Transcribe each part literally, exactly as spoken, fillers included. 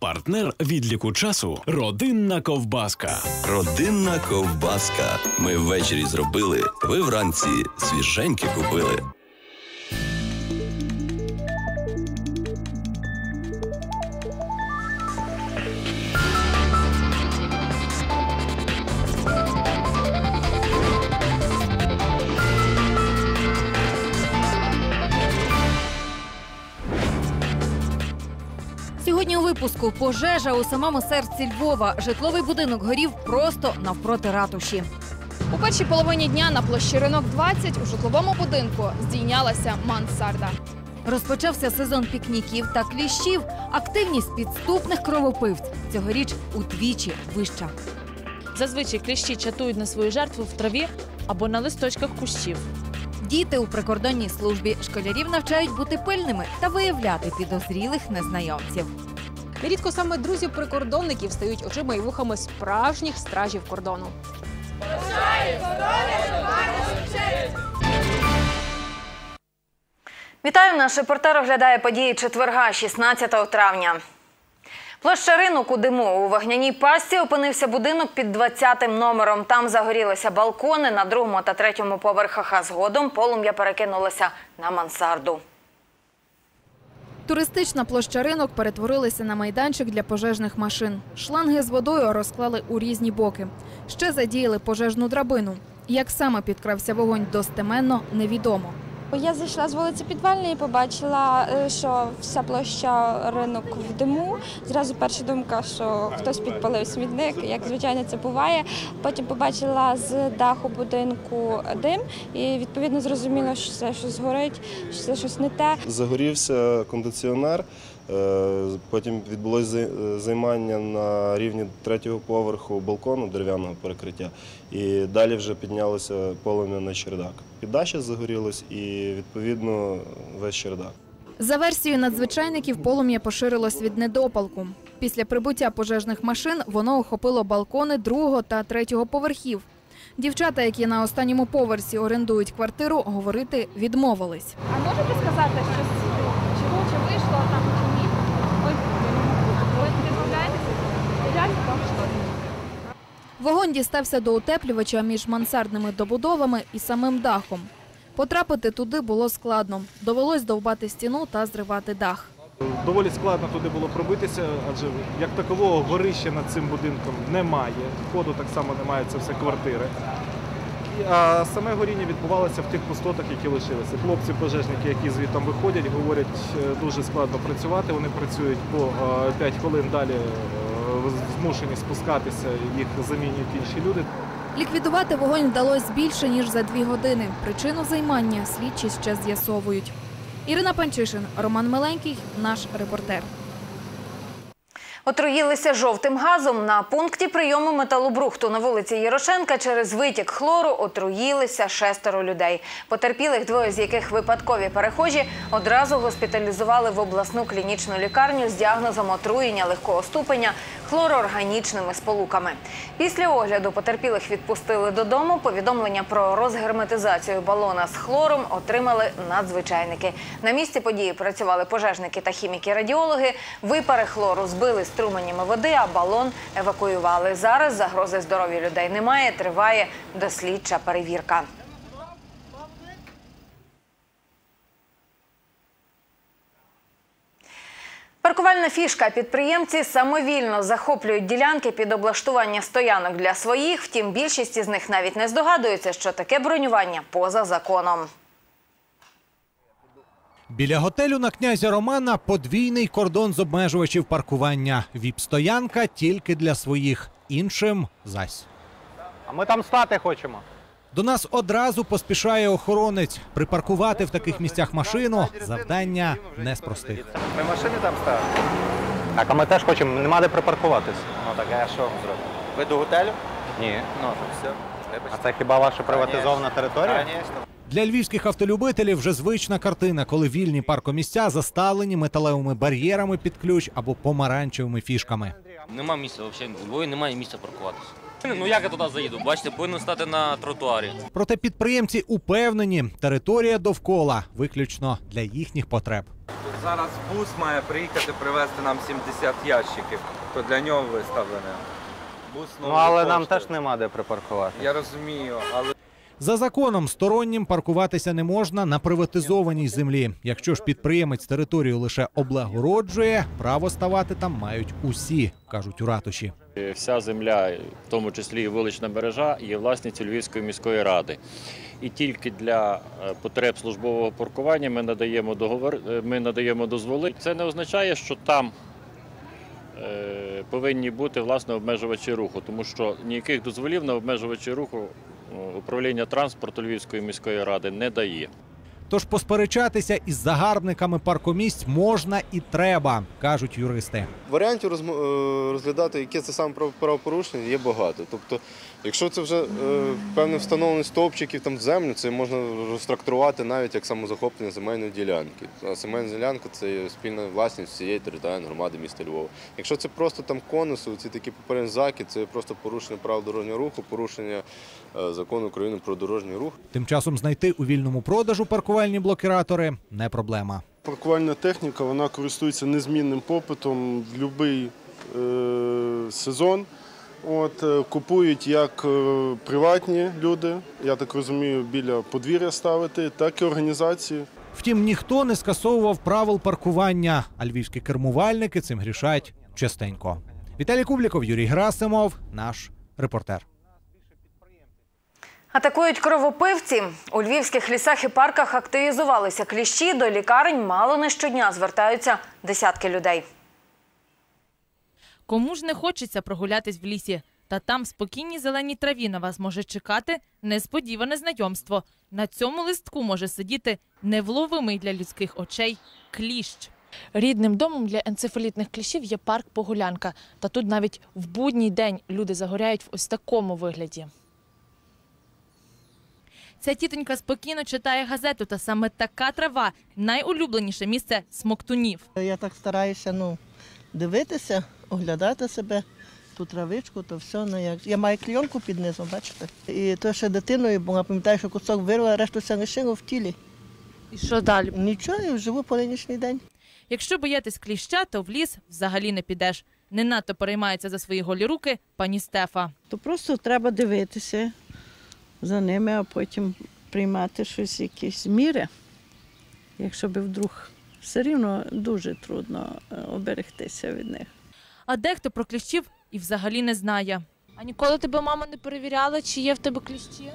Партнер відліку часу – Родинна ковбаска. Родинна ковбаска. Ми ввечері зробили, ви вранці свіженьке купили. Сьогодні у випуску пожежа у самому серці Львова. Житловий будинок горів просто навпроти ратуші. У першій половині дня на площі Ринок двадцять у житловому будинку здійнялася мансарда. Розпочався сезон пікніків та кліщів. Активність підступних кровопивць цьогоріч удвічі вища. Зазвичай кліщі чатують на свою жертву в траві або на листочках кущів. Діти у прикордонній службі школярів навчають бути пильними та виявляти підозрілих незнайомців. Нерідко саме друзів-прикордонників стають очима і вухами справжніх стражів кордону. Вітаю! Наш репортер оглядає події четверга, шістнадцятого травня. Площа Ринок у диму. У вогняній пастці опинився будинок під двадцятим номером. Там загорілися балкони на другому та третьому поверхах, а згодом полум'я перекинулося на мансарду. Туристична площа Ринок перетворилася на майданчик для пожежних машин. Шланги з водою розклали у різні боки. Ще задіяли пожежну драбину. Як саме підкрався вогонь достеменно, невідомо. Я зайшла з вулиці Підвальної і побачила, що вся площа Ринок в диму. Зразу перша думка, що хтось підпалив смітник, як звичайно це буває. Потім побачила з даху будинку дим і відповідно зрозуміла, що це щось горить, що це щось не те. Загорівся кондиціонер, потім відбулося займання на рівні третього поверху балкону дерев'яного перекриття. І далі вже піднялося полум'я на чердак. Піддача загорілась і, відповідно, весь чердак. За версією надзвичайників, полум'я поширилось від недопалку. Після прибуття пожежних машин воно охопило балкони другого та третього поверхів. Дівчата, які на останньому поверсі орендують квартиру, говорити відмовились. А можете сказати, що чого чи вийшло там чи ні? Ой, ви відмовляєтеся? Реально там що? Вогонь дістався до утеплювача між мансардними добудовами і самим дахом. Потрапити туди було складно. Довелось довбати стіну та зривати дах. Доволі складно туди було пробитися, адже як такового горища над цим будинком немає. Входу так само немає, це все квартири. А саме горіння відбувалося в тих пустотах, які лишилися. Хлопці-пожежники, які звідти виходять, говорять, дуже складно працювати. Вони працюють по п'ять хвилин, далі змушені спускатися, їх замінюють інші люди. Ліквідувати вогонь вдалося більше, ніж за дві години. Причину займання слідчі ще з'ясовують. Ірина Панчишин, Роман Миленький, наш репортер. Отруїлися жовтим газом. На пункті прийому металобрухту на вулиці Ярошенка через витік хлору отруїлися шестеро людей. Потерпілих, двоє з яких випадкові перехожі, одразу госпіталізували в обласну клінічну лікарню з діагнозом отруєння легкого ступеня хлороорганічними сполуками. Після огляду потерпілих відпустили додому. Повідомлення про розгерметизацію балона з хлором отримали надзвичайники. На місці події працювали пожежники та хіміки-радіологи. Випари хлору збили струменями води, а балон евакуювали. Зараз загрози здоров'ю людей немає, триває дослідча перевірка. Паркувальна фішка. Підприємці самовільно захоплюють ділянки під облаштування стоянок для своїх. Втім, більшість із них навіть не здогадується, що таке бронювання поза законом. Біля готелю на князя Романа подвійний кордон з обмежувачів паркування. віп-стоянка тільки для своїх, іншим – зась. А ми там стати хочемо. До нас одразу поспішає охоронець. Припаркувати в таких місцях машину – завдання не з простих. Ми машини там ставимо? Так, а ми теж хочемо, нема де припаркуватись. Ну так, а я що вам зроблю? Ви до готелю? Ні. Ну, то все. А це хіба ваша приватизована територія? Звісно. Для львівських автолюбителів вже звична картина, коли вільні паркомісця заставлені металевими бар'єрами під ключ або помаранчевими фішками. Нема місця, взагалі, у Львові немає місця паркуватися. Ну як я туди заїду? Бачите, повинен стати на тротуарі. Проте підприємці упевнені, територія довкола виключно для їхніх потреб. Зараз бус має приїхати привезти нам сімдесят ящиків, то для нього виставлене. Бус ну, але нам теж нема де припаркувати. Я розумію, але... За законом стороннім паркуватися не можна на приватизованій землі. Якщо ж підприємець територію лише облагороджує, право ставати там мають усі, кажуть у ратуші. Вся земля, в тому числі і вулична мережа, є власністю Львівської міської ради. І тільки для потреб службового паркування ми надаємо договор, ми надаємо дозволи. Це не означає, що там е, повинні бути власне обмежувачі руху, тому що ніяких дозволів на обмежувачі руху управління транспорту Львівської міської ради не дає. Тож посперечатися із загарбниками паркомісць можна і треба, кажуть юристи. Варіантів розглядати, яке це саме правопорушення, є багато. Тобто, якщо це вже певне встановлення стовпчиків там в землю, це можна розтрактувати навіть як самозахоплення земельної ділянки. А земельна ділянка – це є спільна власність всієї територіальної громади міста Львова. Якщо це просто там конуси, ці такі попередні знаки, це просто порушення правил дорожнього руху, порушення закону України про дорожній рух. Тим часом знайти у вільному продажу паркувальні блокіратори – не проблема. Паркувальна техніка, вона користується незмінним попитом в будь-який е, сезон. От, е, купують як е, приватні люди, я так розумію, біля подвір'я ставити, так і організації. Втім, ніхто не скасовував правил паркування, а львівські кермувальники цим грішать частенько. Віталій Кубліков, Юрій Грасимов, наш репортер. Атакують кровопивці. У львівських лісах і парках активізувалися кліщі. До лікарень мало не щодня звертаються десятки людей. Кому ж не хочеться прогулятись в лісі? Та там в спокійній зеленій траві на вас може чекати несподіване знайомство. На цьому листку може сидіти невловимий для людських очей кліщ. Рідним домом для енцефалітних кліщів є парк Погулянка. Та тут навіть в будній день люди загоряють в ось такому вигляді. Ця тітонька спокійно читає газету, та саме така трава – найулюбленіше місце смоктунів. Я так стараюся ну, дивитися, оглядати себе, ту травичку, то все. Ну, як... Я маю клійонку під низом, бачите? І то ще дитиною, бо я пам'ятаю, що кусок вирвала, а решту все лишило в тілі. І що далі? Нічого, і живу по нинішній день. Якщо боїтесь кліща, то в ліс взагалі не підеш. Не надто переймається за свої голі руки пані Стефа. То просто треба дивитися за ними, а потім приймати щось, якісь міри. Якщо би вдруг, все рівно дуже трудно оберегтися від них. А дехто про кліщів і взагалі не знає. А ніколи тебе мама не перевіряла, чи є в тебе кліщі?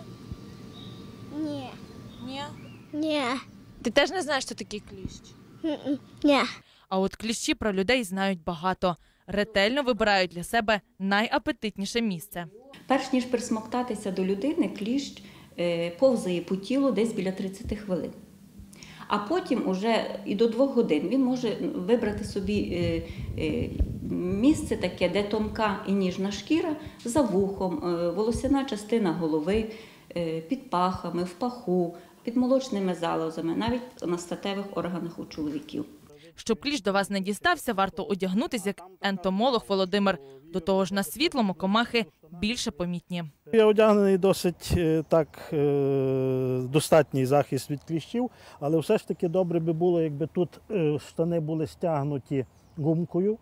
Ні. Ні? Ні. Ти теж не знаєш, що такий кліщ? Ні. А от кліщі про людей знають багато. Ретельно вибирають для себе найапетитніше місце. Перш ніж присмоктатися до людини, кліщ повзає по тілу десь біля тридцяти хвилин. А потім уже і до двох годин він може вибрати собі місце таке, де тонка і ніжна шкіра, за вухом, волосяна частина голови, під пахами, в паху, під молочними залозами, навіть на статевих органах у чоловіків. Щоб кліщ до вас не дістався, варто одягнутися, як ентомолог Володимир. До того ж, на світлому комахи більше помітні. Я одягнений досить так, достатній захист від кліщів, але все ж таки добре би було, якби тут штани були стягнуті гумкою.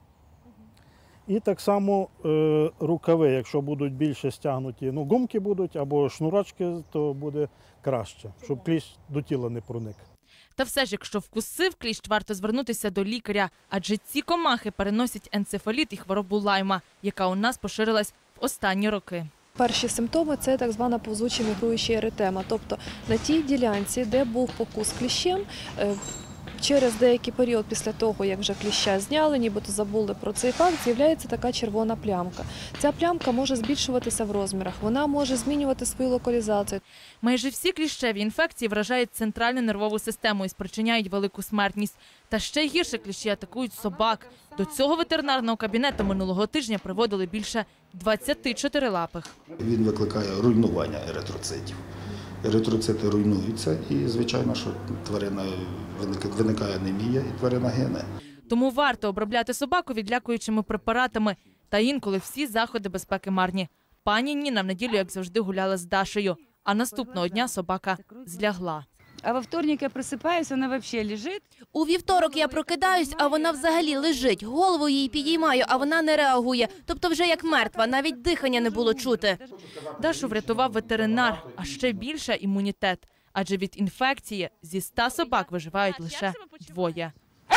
І так само рукави, якщо будуть більше стягнуті, ну гумки будуть або шнурочки, то буде краще, щоб кліщ до тіла не проник. Та все ж, якщо вкусив кліщ, варто звернутися до лікаря, адже ці комахи переносять енцефаліт і хворобу Лайма, яка у нас поширилась в останні роки. Перші симптоми – це так звана повзуча мігруюча еритема, тобто на тій ділянці, де був покус кліщем, через деякий період після того, як вже кліща зняли, нібито забули про цей факт, з'являється така червона плямка. Ця плямка може збільшуватися в розмірах, вона може змінювати свою локалізацію. Майже всі кліщеві інфекції вражають центральну нервову систему і спричиняють велику смертність. Та ще гірше кліщі атакують собак. До цього ветеринарного кабінету минулого тижня приводили більше двадцяти чотирилапих. Він викликає руйнування еритроцитів. Еритроцити руйнуються і, звичайно, що тварина виникає анемія і тварина гине. Тому варто обробляти собаку відлякуючими препаратами. Та інколи всі заходи безпеки марні. Пані Ніна в неділю, як завжди, гуляла з Дашею. А наступного дня собака злягла. А во вторник я просыпаюсь, она вообще лежит. У вівторок я прокидаюсь, а вона взагалі лежить. Голову їй підіймаю, а вона не реагує. Тобто вже як мертва, навіть дихання не було чути. Дашу врятував ветеринар, а ще більше імунітет. Адже від інфекції зі ста собак виживають лише двоє.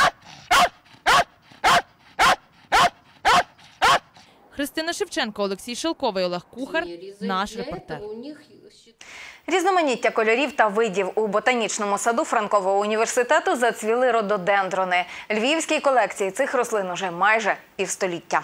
Христина Шевченко, Олексій Шелковий, Олег Кухар, наш репортер. Різноманіття кольорів та видів. У ботанічному саду Франкового університету зацвіли рододендрони. Львівській колекції цих рослин уже майже півстоліття.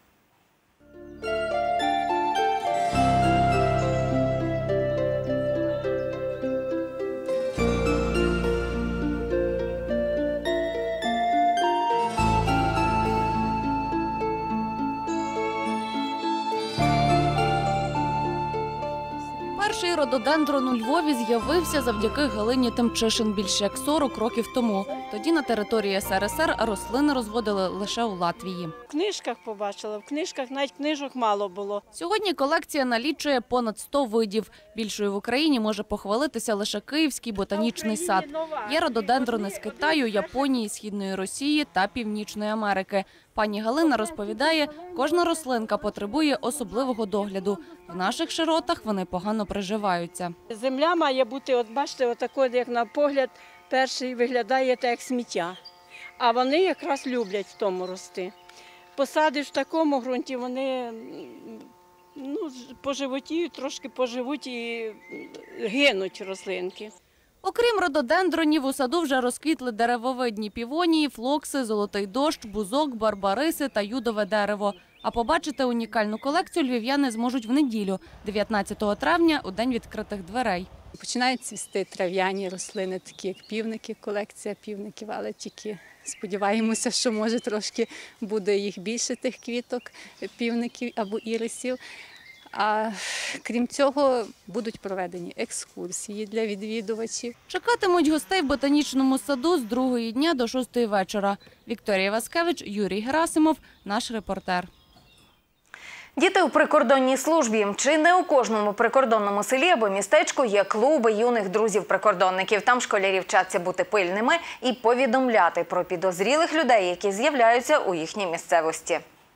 Перший рододендрон у Львові з'явився завдяки Галині Тимчишин більше як сорок років тому. Тоді на території ес ер ес ер рослини розводили лише у Латвії. В книжках побачила, в книжках навіть книжок мало було. Сьогодні колекція налічує понад сто видів. Більшою в Україні може похвалитися лише Київський ботанічний сад. Є рододендрони з Китаю, Японії, Східної Росії та Північної Америки. Пані Галина розповідає, кожна рослинка потребує особливого догляду. В наших широтах вони погано приживаються. Земля має бути, от бачите, отако, як на погляд, перший виглядає так, як сміття. А вони якраз люблять в тому рости. Посадиш в такому ґрунті, вони ну, поживотіють, трошки поживуть і гинуть рослинки. Окрім рододендронів, у саду вже розквітли деревовидні півонії, флокси, золотий дощ, бузок, барбариси та юдове дерево. А побачити унікальну колекцію львів'яни зможуть в неділю, дев'ятнадцятого травня, у день відкритих дверей. Починають цвісти трав'яні рослини, такі як півники, колекція півників, але тільки сподіваємося, що може трошки буде їх більше, тих квіток, півників або ірисів. А крім цього, будуть проведені екскурсії для відвідувачів. Чекатимуть гостей в ботанічному саду з другої дня до шостої вечора. Вікторія Васкевич, Юрій Герасимов, наш репортер. Діти у прикордонній службі. Чи не у кожному прикордонному селі або містечку є клуби юних друзів-прикордонників. Там школярі вчаться бути пильними і повідомляти про підозрілих людей, які з'являються у їхній місцевості.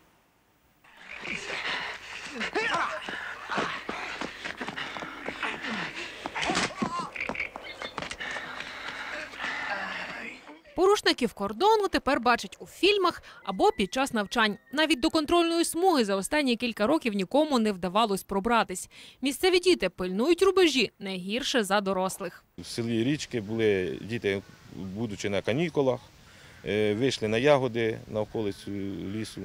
Порушників кордону тепер бачать у фільмах або під час навчань. Навіть до контрольної смуги за останні кілька років нікому не вдавалось пробратись. Місцеві діти пильнують рубежі не гірше за дорослих. В селі Річки були діти, будучи на канікулах, вийшли на ягоди на околицю лісу.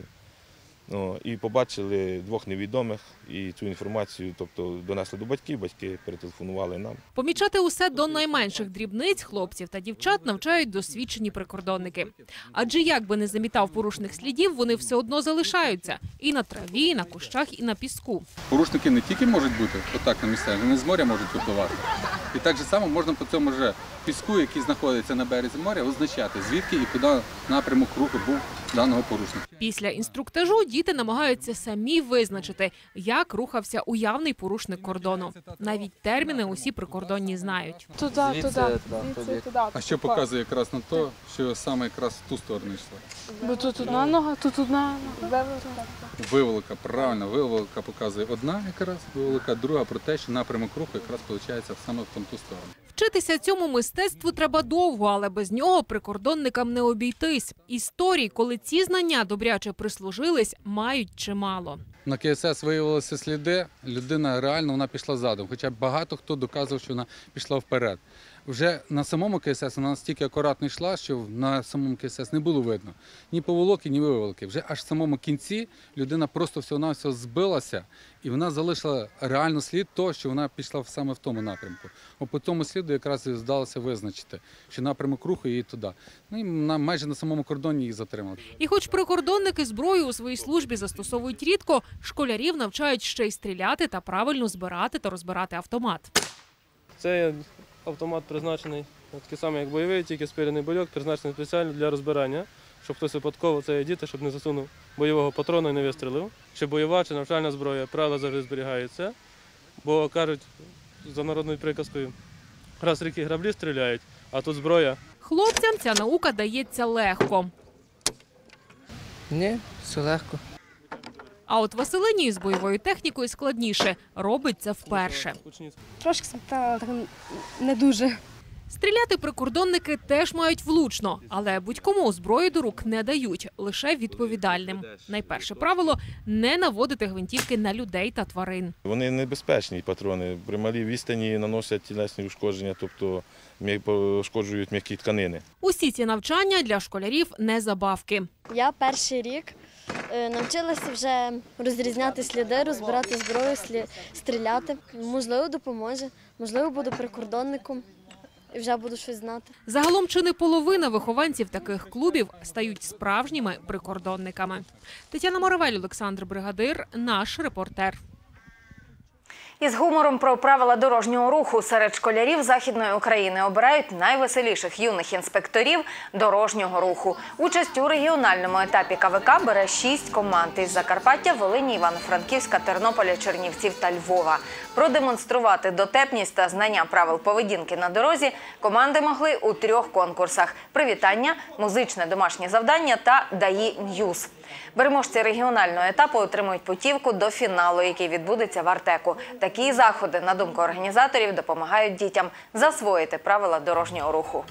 І побачили двох невідомих, і цю інформацію тобто, донесли до батьків, батьки перетелефонували нам. Помічати усе до найменших дрібниць хлопців та дівчат навчають досвідчені прикордонники. Адже як би не замітав порушних слідів, вони все одно залишаються. І на траві, і на кущах, і на піску. Порушники не тільки можуть бути отак на місцях, вони з моря можуть випливати. І так же само можна по цьому вже піску, який знаходиться на березі моря, визначати, звідки і куди напрямок руху був даного порушника. Після інструктажу діти намагаються самі визначити, як рухався уявний порушник кордону. Навіть терміни усі прикордонні знають. Туди, туди, туди, туди. А що показує якраз на те, що саме якраз в ту сторону йшла? Бо тут одна нога, тут одна нога. Виволока, правильно, виволока показує одна якраз, виволока друга про те, що напрямок руху якраз виходить саме в ту сторону. Вчитися цьому мистецтву треба довго, але без нього прикордонникам не обійтись. Історій, коли ці знання добряче прислужились, мають чимало. На ке ес ес виявилися сліди, людина реально вона пішла задом, хоча багато хто доказував, що вона пішла вперед. Вже на самому ке ес ес вона настільки акуратно йшла, що на самому ке ес ес не було видно ні поволоки, ні виволоки. Вже аж в самому кінці людина просто всього-навсього збилася, і вона залишила реально слід того, що вона пішла саме в тому напрямку. О, по тому сліду якраз і вдалося визначити, що напрямок руху її туди. Ну і на, майже на самому кордоні її затримали. І хоч прикордонники зброю у своїй службі застосовують рідко, школярів навчають ще й стріляти та правильно збирати та розбирати автомат. Це автомат призначений, такий самий, як бойовий, тільки спиляний бойок, призначений спеціально для розбирання, щоб хтось випадково це діти, щоб не засунув бойового патрона і не вистрілив. Чи бойова, чи навчальна зброя, правила завжди зберігаються, бо кажуть за народною приказкою, Раз ріки граблі стріляють, а тут зброя. Хлопцям ця наука дається легко. Ні, все легко. А от Василині з бойовою технікою складніше. Робить це вперше. Трошки смертельно, так не дуже. Стріляти прикордонники теж мають влучно, але будь-кому зброю до рук не дають, лише відповідальним. Найперше правило – не наводити гвинтівки на людей та тварин. Вони небезпечні патрони, при малій відстані наносять тілесні ушкодження, тобто пошкоджують м'які тканини. Усі ці навчання для школярів не забавки. Я перший рік навчилася вже розрізняти сліди, розбирати зброю, стріляти. Можливо, допоможе, можливо, буду прикордонником. І вже буду щось знати. Загалом чи не половина вихованців таких клубів стають справжніми прикордонниками. Тетяна Моравель, Олександр Бригадир, наш репортер. Із гумором про правила дорожнього руху серед школярів Західної України обирають найвеселіших юних інспекторів дорожнього руху. Участь у регіональному етапі ка ве ка бере шість команд із Закарпаття, Волині, Івано-Франківська, Тернополя, Чернівців та Львова. Продемонструвати дотепність та знання правил поведінки на дорозі команди могли у трьох конкурсах – привітання, музичне домашнє завдання та ДАІ Ньюз. Переможці регіонального етапу отримують путівку до фіналу, який відбудеться в Артеку. Такі заходи, на думку організаторів, допомагають дітям засвоїти правила дорожнього руху.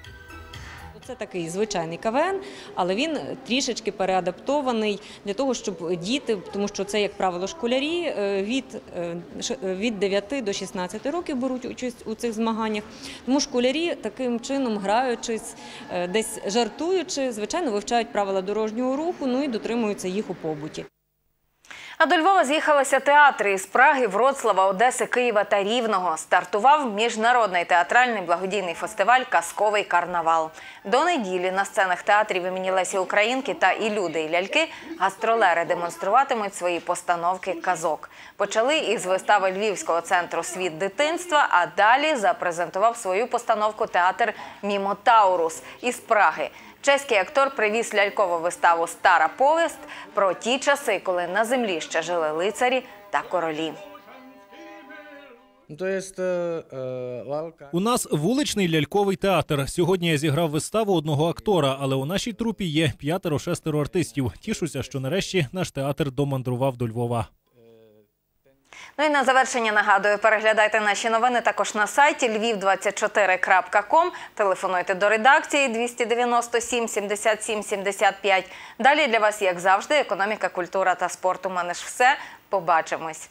Це такий звичайний ка ве ен, але він трішечки переадаптований для того, щоб діти, тому що це, як правило, школярі від, від дев'яти до шістнадцяти років беруть участь у цих змаганнях. Тому школярі таким чином, граючись, десь жартуючи, звичайно, вивчають правила дорожнього руху, ну і дотримуються їх у побуті. А до Львова з'їхалися театри із Праги, Вроцлава, Одеси, Києва та Рівного. Стартував міжнародний театральний благодійний фестиваль «Казковий карнавал». До неділі на сценах театрів імені Лесі Українки та «І люди, і ляльки» гастролери демонструватимуть свої постановки казок. Почали із вистави Львівського центру «Світ дитинства», а далі запрезентував свою постановку театр «Мімотаурус» із Праги. Чеський актор привіз лялькову виставу «Стара повість» про ті часи, коли на землі ще жили лицарі та королі. У нас вуличний ляльковий театр. Сьогодні я зіграв виставу одного актора, але у нашій трупі є п'ятеро-шестеро артистів. Тішуся, що нарешті наш театр домандрував до Львова. Ну і на завершення нагадую, переглядайте наші новини також на сайті львів двадцять чотири крапка ком, телефонуйте до редакції двісті дев'яносто сім сімдесят сім сімдесят п'ять. Далі для вас, як завжди, економіка, культура та спорт. У мене ж все. Побачимось.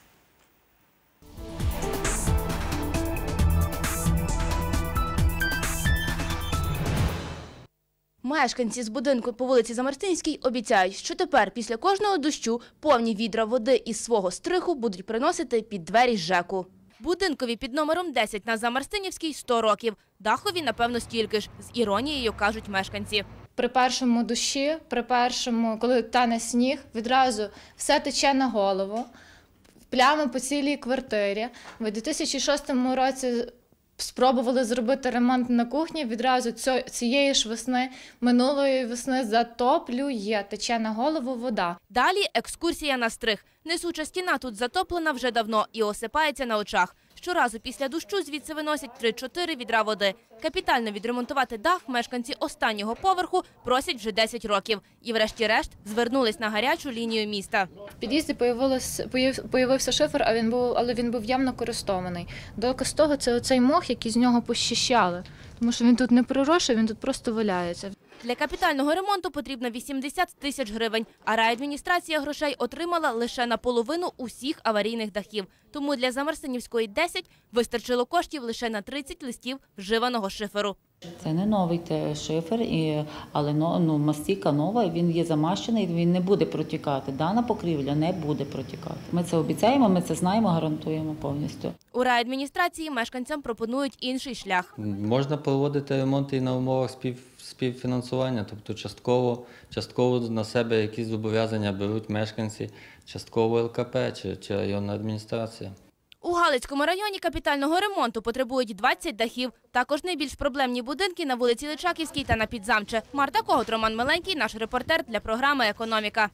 Мешканці з будинку по вулиці Замарстинській обіцяють, що тепер після кожного дощу повні відра води із свого стриху будуть приносити під двері ЖЕКу. Будинкові під номером десять на Замарстинівській сто років. Дахові, напевно, стільки ж, з іронією кажуть мешканці. При першому дощі, при першому, коли тане сніг, відразу все тече на голову, плями по цілій квартирі. В дві тисячі шостому році спробували зробити ремонт на кухні, відразу цієї ж весни, минулої весни затоплює, тече на голову вода. Далі екскурсія на стриг. Несуча стіна тут затоплена вже давно і осипається на очах. Щоразу після дощу звідси виносять три-чотири відра води. Капітально відремонтувати дах мешканці останнього поверху просять вже десять років. І врешті-решт звернулись на гарячу лінію міста. В під'їзді появився шифер, а він був, але він був явно користований. Доказ того – це оцей мох, який з нього пощищали. Тому що він тут не проросший, він тут просто валяється. Для капітального ремонту потрібно вісімдесят тисяч гривень, а райадміністрація грошей отримала лише на половину усіх аварійних дахів. Тому для Замарстинівської десять вистачило коштів лише на тридцять листів вживаного шиферу. Це не новий шифер, але ну, мастика нова, він є замащений, він не буде протікати. Дана покрівля не буде протікати. Ми це обіцяємо, ми це знаємо, гарантуємо повністю. У райадміністрації мешканцям пропонують інший шлях. Можна проводити ремонти і на умовах спів, співфінансування, тобто частково, частково на себе якісь зобов'язання беруть мешканці, частково ел ка пе чи, чи районна адміністрація. У Галицькому районі капітального ремонту потребують двадцять дахів. Також найбільш проблемні будинки на вулиці Личаківській та на Підзамче. Марта Когут, Роман Миленький, наш репортер для програми «Економіка».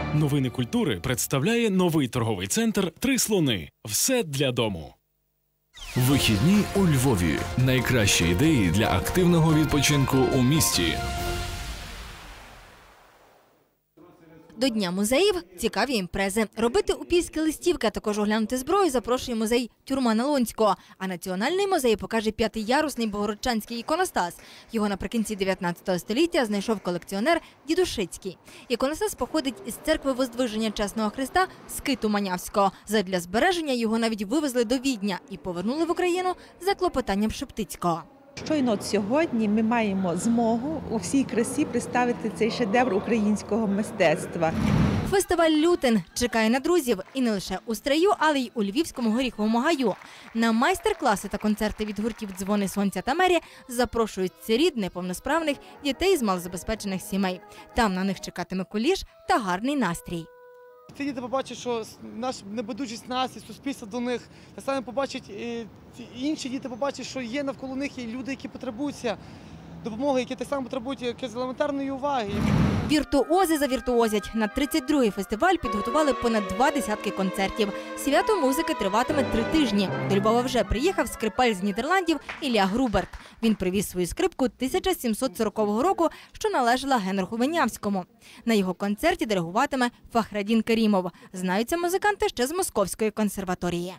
Новини культури представляє новий торговий центр «Три слони». Все для дому. Вихідні у Львові. Найкращі ідеї для активного відпочинку у місті. До Дня музеїв – цікаві імпрези. Робити упільські листівки, а також оглянути зброю запрошує музей «Тюрма Налонського». А Національний музей покаже п'ятиярусний богородчанський іконостас. Його наприкінці дев'ятнадцятого століття знайшов колекціонер Дідушицький. Іконостас походить із церкви Воздвиження Чесного Христа Скиту Манявського. Задля збереження його навіть вивезли до Відня і повернули в Україну за клопотанням Шептицького. Щойно от сьогодні ми маємо змогу у всій красі представити цей шедевр українського мистецтва. Фестиваль «Лютин» чекає на друзів і не лише у Стрию, але й у Львівському горіховому гаю. На майстер-класи та концерти від гуртів «Дзвони сонця» та «Мері» запрошують сиріт, неповносправних, дітей з малозабезпечених сімей. Там на них чекатиме куліш та гарний настрій. Ці діти побачать, що наша небайдужість нас і суспільство до них, та саме побачать, і інші діти побачать, що є навколо них і люди, які потребуються допомоги, які так само потребують якоїсь елементарної уваги. Віртуози завіртуозять. На тридцять другий фестиваль підготували понад два десятки концертів. Свято музики триватиме три тижні. До Львова вже приїхав скрипаль з Нідерландів Ілля Груберт. Він привіз свою скрипку тисяча сімсот сорокового року, що належала Генриху Винявському. На його концерті диригуватиме Фахрадін Керімов. Знаються музиканти ще з Московської консерваторії.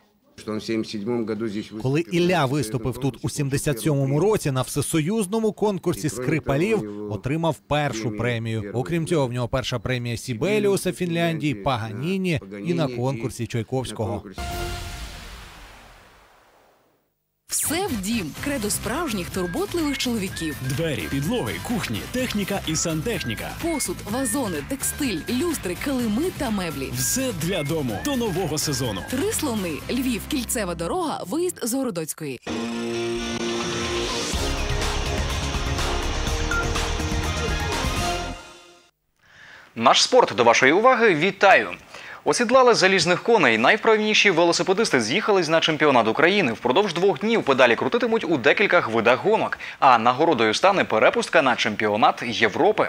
Коли Ілля виступив тут у сімдесят сьомому році на всесоюзному конкурсі скрипалів, отримав першу премію. Окрім цього, в нього перша премія Сібеліуса Фінляндії, Паганіні і на конкурсі Чайковського. Все в дім. Кредо справжніх турботливих чоловіків. Двері, підлоги, кухні, техніка і сантехніка. Посуд, вазони, текстиль, люстри, килими та меблі. Все для дому. До нового сезону. Три слони. Львів. Кільцева дорога. Виїзд з Городоцької. Наш спорт до вашої уваги. Вітаю! Осідлали залізних коней. Найвправніші велосипедисти з'їхались на чемпіонат України. Впродовж двох днів педалі крутитимуть у декількох видах гонок. А нагородою стане перепустка на чемпіонат Європи.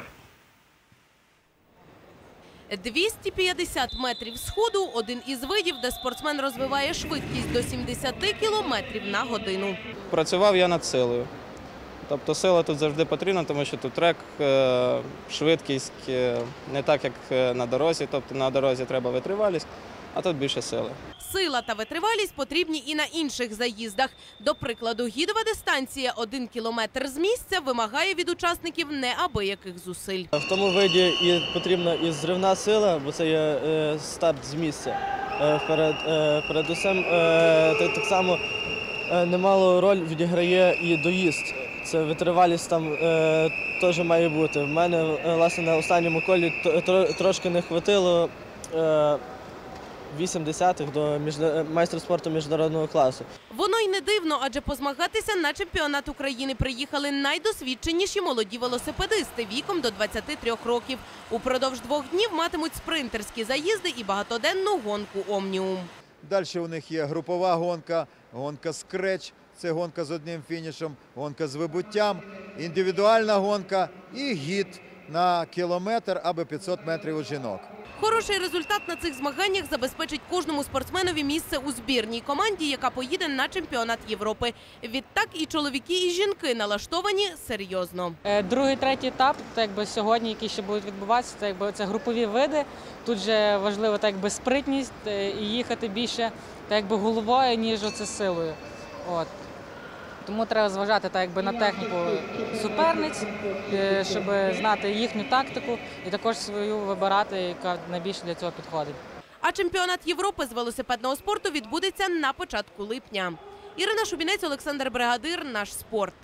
двісті п'ятдесят метрів сходу – один із видів, де спортсмен розвиває швидкість до сімдесят кілометрів на годину. Працював я над силою. Тобто сила тут завжди потрібна, тому що тут трек, швидкість не так, як на дорозі. Тобто на дорозі треба витривалість, а тут більше сили. Сила та витривалість потрібні і на інших заїздах. До прикладу, гідова дистанція один кілометр з місця вимагає від учасників неабияких зусиль. В тому виді і потрібна і зривна сила, бо це є старт з місця. Перед, передусім, так само немалу роль відіграє і доїзд. Це витривалість там е, теж має бути. В мене, власне, на останньому колі трошки не хватило е, вісім десятих до майстра спорту міжнародного класу. Воно й не дивно, адже позмагатися на чемпіонат України приїхали найдосвідченіші молоді велосипедисти віком до двадцяти трьох років. Упродовж двох днів матимуть спринтерські заїзди і багатоденну гонку «Омніум». Далі у них є групова гонка, гонка «Скреч». Це гонка з одним фінішем, гонка з вибуттям, індивідуальна гонка і гід на кілометр або п'ятсот метрів у жінок. Хороший результат на цих змаганнях забезпечить кожному спортсменові місце у збірній команді, яка поїде на чемпіонат Європи. Відтак і чоловіки, і жінки налаштовані серйозно. Другий, третій етап, так якби сьогодні, які ще будуть відбуватися, так якби це групові види. Тут же важливо так якби спритність і їхати більше так якби головою, ніж оце силою. От. Тому треба зважати так, якби, на техніку суперниць, щоб знати їхню тактику і також свою вибирати, яка найбільше для цього підходить. А чемпіонат Європи з велосипедного спорту відбудеться на початку липня. Ірина Шубінець, Олександр Бригадир, «Наш спорт».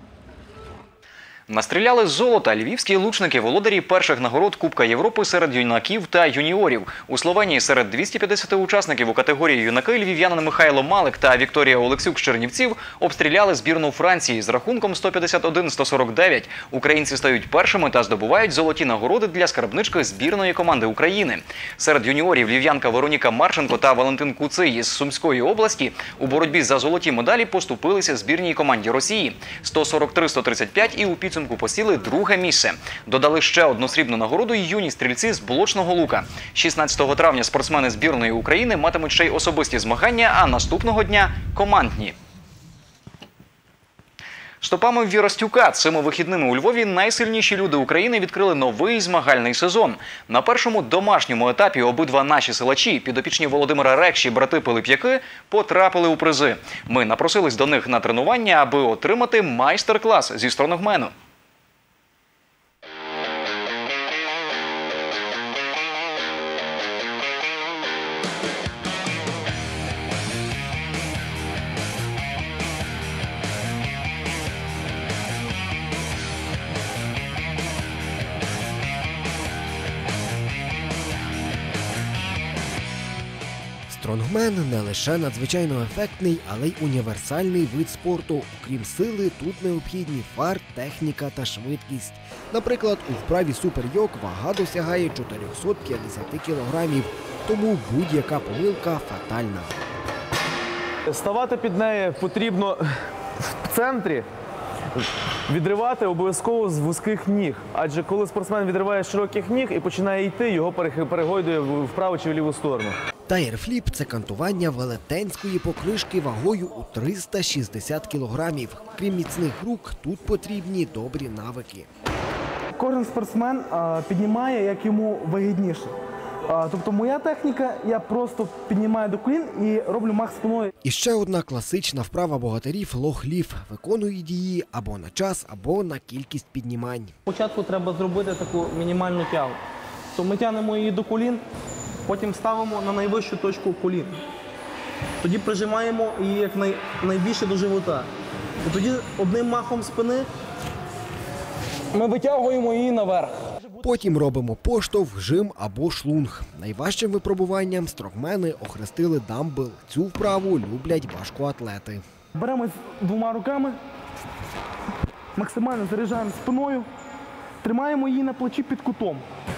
Настріляли золота львівські лучники, володарі перших нагород Кубка Європи серед юнаків та юніорів. У Словенії серед двохсот п'ятдесяти учасників у категорії юнаки львів'янин Михайло Малик та Вікторія Олексюк з Чернівців обстріляли збірну Франції з рахунком сто п'ятдесят один - сто сорок дев'ять. Українці стають першими та здобувають золоті нагороди для скарбнички збірної команди України. Серед юніорів львів'янка Вероніка Марченко та Валентин Куций із Сумської області у боротьбі за золоті медалі поступилися збірній команді Росії – сто сорок три - сто тридцять п'ять, і у підсумку підсумку посіли друге місце. Додали ще одну срібну нагороду й юні стрільці з Блочного Лука. шістнадцятого травня спортсмени збірної України матимуть ще й особисті змагання, а наступного дня – командні. Стопами Вірастюка цими вихідними у Львові найсильніші люди України відкрили новий змагальний сезон. На першому домашньому етапі обидва наші силачі, підопічні Володимира Рекші, брати Пилип'яки, потрапили у призи. Ми напросились до них на тренування, аби отримати майстер-клас зі стронгмену. Стронгмен не лише надзвичайно ефектний, але й універсальний вид спорту. Окрім сили, тут необхідні фарт, техніка та швидкість. Наприклад, у вправі суперйок вага досягає чотириста п'ятдесят кілограмів, тому будь-яка помилка фатальна. Ставати під неї потрібно в центрі, відривати обов'язково з вузьких ніг. Адже коли спортсмен відриває з широких ніг і починає йти, його перегойдує в праву чи в ліву сторону. Тайрфліп – це кантування велетенської покришки вагою у триста шістдесят кілограмів. Крім міцних рук, тут потрібні добрі навики. Кожен спортсмен а, піднімає, як йому вигідніше. А, тобто моя техніка, я просто піднімаю до колін і роблю мах спиною. І ще одна класична вправа богатирів – лох-ліф. Виконують її або на час, або на кількість піднімань. Спочатку треба зробити таку мінімальну тягу. То ми тягнемо її до колін, потім ставимо на найвищу точку колін. Тоді прижимаємо її як най, найбільше до живота. І тоді одним махом спини ми витягуємо її наверх. Потім робимо поштовх, жим або шлунг. Найважчим випробуванням стронгмени охрестили дамбел. Цю вправу люблять важкоатлети. Беремо двома руками, максимально заряджаємо спиною, тримаємо її на плечі під кутом.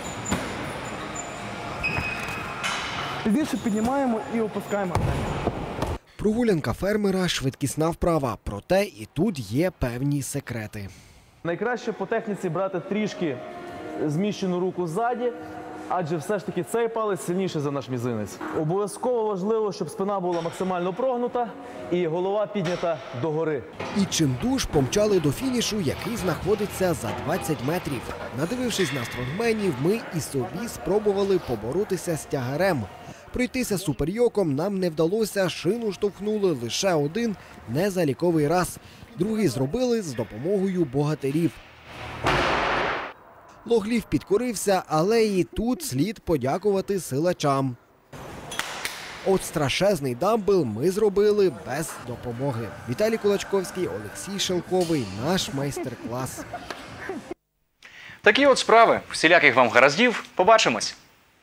Пізніше піднімаємо і опускаємо. Прогулянка фермера – швидкісна вправа, проте і тут є певні секрети. Найкраще по техніці брати трішки зміщену руку ззаді, адже все ж таки цей палець сильніший за наш мізинець. Обов'язково важливо, щоб спина була максимально прогнута і голова піднята догори. І чимдуж помчали до фінішу, який знаходиться за двадцять метрів. Надивившись на стронгменів, ми і собі спробували поборотися з тягарем. Пройтися суперйоком нам не вдалося, шину штовхнули лише один незаліковий раз. Другий зробили з допомогою богатирів. Лох-ліф підкорився, але і тут слід подякувати силачам. От страшезний дамбел ми зробили без допомоги. Віталій Кулачковський, Олексій Шелковий, наш майстер-клас. Такі от справи. Всіляких вам гараздів. Побачимось.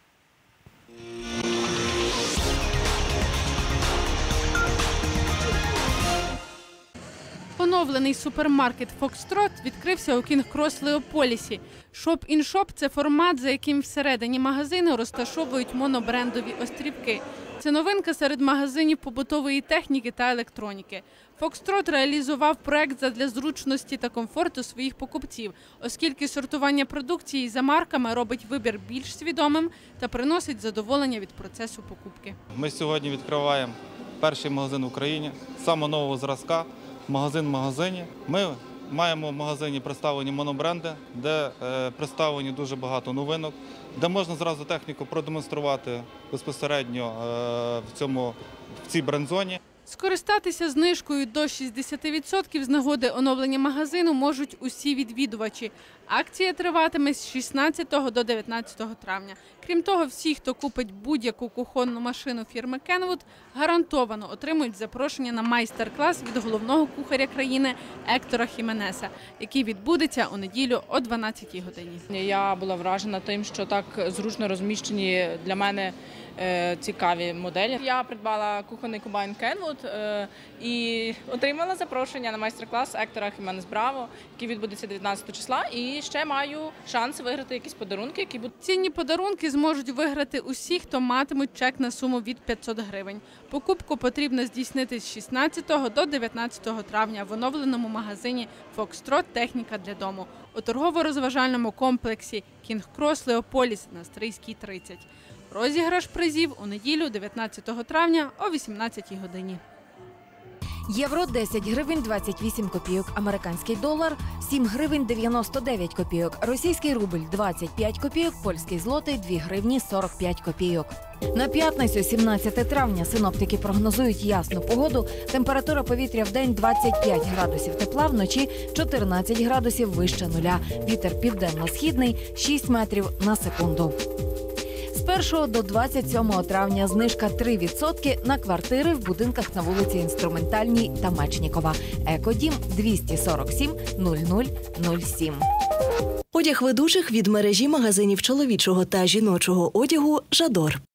Оновлений супермаркет «Фокстрот» відкрився у Кінг-Крос Леополісі. Шоп-ін-шоп – це формат, за яким всередині магазину розташовують монобрендові острівки. Це новинка серед магазинів побутової техніки та електроніки. «Фокстрот» реалізував проект задля зручності та комфорту своїх покупців, оскільки сортування продукції за марками робить вибір більш свідомим та приносить задоволення від процесу покупки. Ми сьогодні відкриваємо перший магазин в Україні, саме нового зразка. Магазин в магазині. Ми маємо в магазині представлені монобренди, де е, представлені дуже багато новинок, де можна зразу техніку продемонструвати безпосередньо е, в, цьому, в цій бренд-зоні. Скористатися знижкою до шістдесят відсотків з нагоди оновлення магазину можуть усі відвідувачі. Акція триватиме з шістнадцятого до дев'ятнадцятого травня. Крім того, всі, хто купить будь-яку кухонну машину фірми Kenwood, гарантовано отримують запрошення на майстер-клас від головного кухаря країни Ектора Хіменеса, який відбудеться у неділю о дванадцятій годині. Я була вражена тим, що так зручно розміщені для мене цікаві моделі. Я придбала кухонний комбайн Kenwood і отримала запрошення на майстер-клас Ектора Хіменес Браво, який відбудеться дев'ятнадцятого числа. І ще маю шанс виграти якісь подарунки, які будуть цінні подарунки зможуть виграти усі, хто матимуть чек на суму від п'ятсот гривень. Покупку потрібно здійснити з шістнадцятого до дев'ятнадцятого травня в оновленому магазині «Фокстрот. Техніка для дому» у торгово-розважальному комплексі «Кінг-Крос Леополіс» на Стрийській, тридцять. Розіграш призів у неділю, дев'ятнадцятого травня о вісімнадцятій годині. Євро – десять гривень двадцять вісім копійок, американський долар – сім гривень дев'яносто дев'ять копійок, російський рубль – двадцять п'ять копійок, польський злотий – дві гривні сорок п'ять копійок. На п'ятницю, сімнадцяте травня, синоптики прогнозують ясну погоду. Температура повітря в день двадцять п'ять градусів тепла, вночі чотирнадцять градусів вище нуля. Вітер південно-східний – шість метрів на секунду. З першого до двадцять сьомого травня знижка три відсотки на квартири в будинках на вулиці Інструментальній та Мечнікова. Екодім двісті сорок сім нуль нуль нуль сім. Одяг ведучих від мережі магазинів чоловічого та жіночого одягу «Жадор».